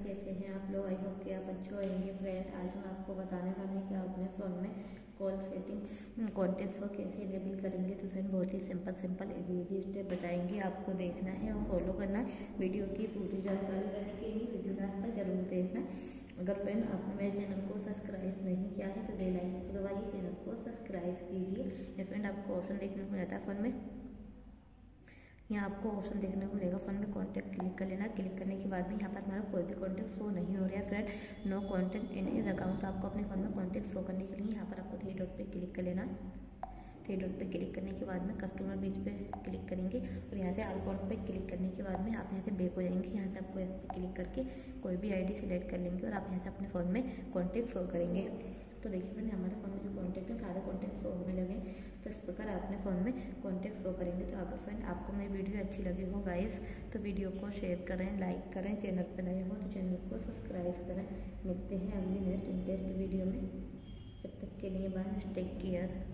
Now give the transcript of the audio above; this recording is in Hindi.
कैसे हैं आप लोग? आई होप कि आप अच्छे होंगे। फ्रेंड, आज हम आपको बताने वाले हैं कि आप अपने फ़ोन में कॉल सेटिंग कॉन्टेक्ट्स को कैसे इनेबल करेंगे। तो फ्रेंड, बहुत ही सिंपल इजी स्टेप बताएंगे, आपको देखना है और फॉलो करना है। वीडियो की पूरी जानकारी लेने के लिए वीडियो लास्ट तक जरूर देखना। अगर फ्रेंड आपने मेरे चैनल को सब्सक्राइब नहीं किया है तो बेल आइकन को दबाइए, चैनल को सब्सक्राइब कीजिए। फ्रेंड, आपको ऑप्शन देखने को मिलता है फ़ोन में, यहाँ आपको ऑप्शन देखने को मिलेगा फ़ोन में कॉन्टैक्ट, क्लिक कर लेना। क्लिक करने के बाद भी यहाँ पर हमारा कोई भी कॉन्टैक्ट शो नहीं हो रहा है friend, no contact in his account. तो आपको अपने फ़ोन में कॉन्टैक्ट शो करने के लिए यहाँ पर आपको 3 डॉट पे क्लिक कर लेना। 3 डॉट पे क्लिक करने के बाद में कस्टमर पेज पे क्लिक करेंगे और यहाँ से अकाउंट पे क्लिक करने के बाद में आप यहाँ से बैक हो जाएंगे। यहाँ से आपको इस पर क्लिक करके कोई भी आईडी सिलेक्ट कर लेंगे और आप यहाँ से अपने फ़ोन में कॉन्टैक्ट शो करेंगे। तो देखिए फ्रेंड, हमारे फ़ोन में जो कॉन्टैक्ट है सारे कॉन्टैक्ट शो होने लगे। तो इस प्रकार आप अपने फ़ोन में कॉन्टैक्ट शो करेंगे। तो अगर फ्रेंड आपको मेरी वीडियो अच्छी लगी हो गाइस, तो वीडियो को शेयर करें, लाइक करें। चैनल पर नए हो तो चैनल को सब्सक्राइब करें। मिलते हैं अगली नेक्स्ट इंटरेस्ट वीडियो में। जब तक के लिए बाय, टेक केयर।